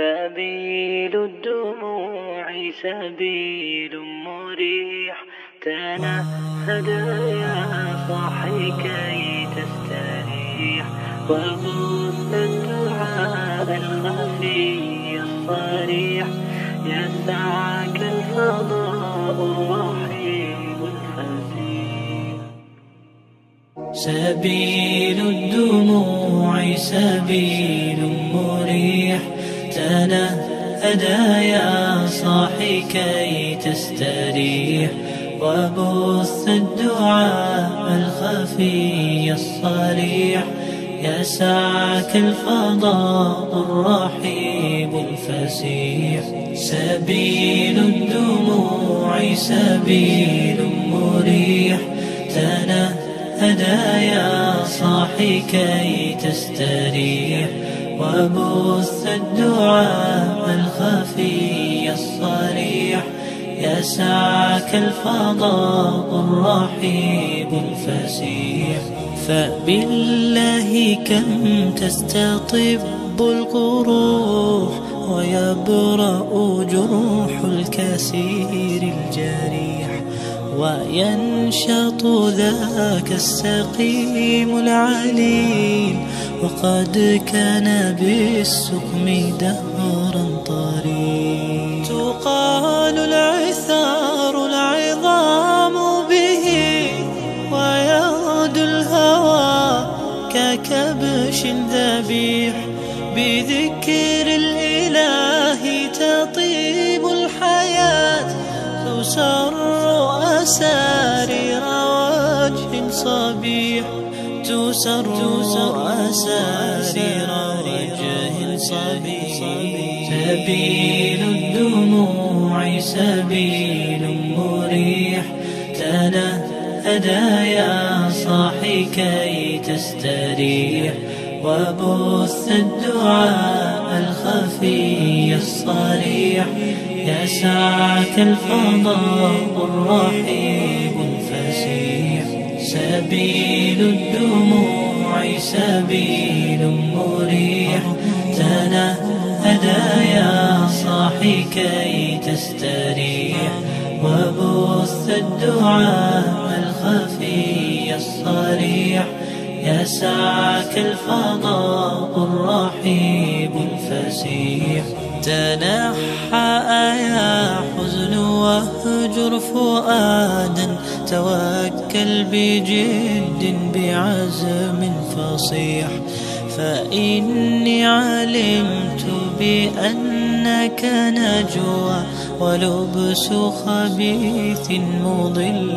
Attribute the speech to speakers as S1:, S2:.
S1: سبيل الدموع سبيل مريح، تنهد يا صاحي كي تستريح، وبث الدعاء الخفي الصريح، يسعك الفضاء الرحيم الفسيح.
S2: سبيل الدموع سبيل مريح، تنهد يا صاحي كي تستريح، وبث الدعاء الخفي الصريح، يسعك الفضاء الرحيب الفسيح. سبيل الدموع سبيل مريح، تنهد يا صاحي كي تستريح، وبث الدعاء الخفي الصريح، يسعك الفضاء الرحيب الفسيح. فبالله كم تستطب القروح، ويبرأ جروح الكسير الجريح، وينشط ذاك السقيم العليل، وقد كان بالسقم دهرا طريق. تقال العثار العظام به، ويغدو الهوى ككبش ذبيح، بذكر الإله تطيب الحياة، تسر أسارير وجه صبيح، تسر أسارير وجه صبيح. سبيل الدموع سبيل مريح، تنهد يا صاحي كي تستريح، وبث الدعاء الخفي الصريح، يسعك الفضاء الرحيب الفسيح. سبيل الدموع سبيل مريح، تنهد يا صاحي كي تستريح، وبث الدعاء الخفي الصريح، يسعك الفضاء الرحيب الفسيح. تنحى يا حزن واهجر فؤادا، توكل بجد بعزم فصيح، فإني علمت بأنك نجوى، ولبس خبيث مضل